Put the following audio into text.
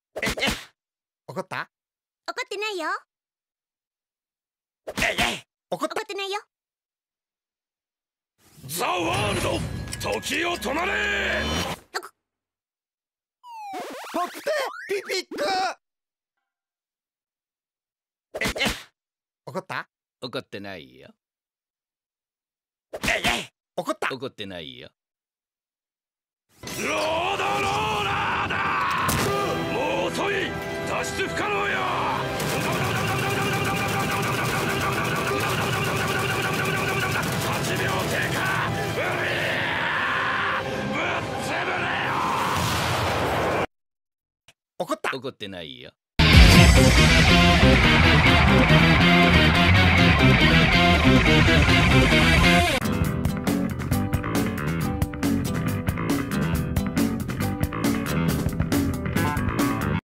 怒った？ 怒ってないよ。 怒った？ 怒ってないよ。 ザ・ワールド、時を止まれ。 ポップピピック。怒った？ 怒ってないよ。 怒った？ 怒ってないよ。 ロードローラーだ。もう遅い。脱出不可能よ。8秒経過。ぶっ潰れよ。 怒った？ 怒ってないよ。